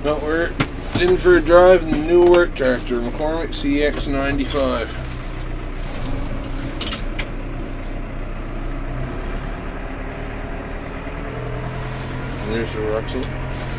No, we're in for a drive in the new work tractor, McCormick CX95. And there's the Ruxel.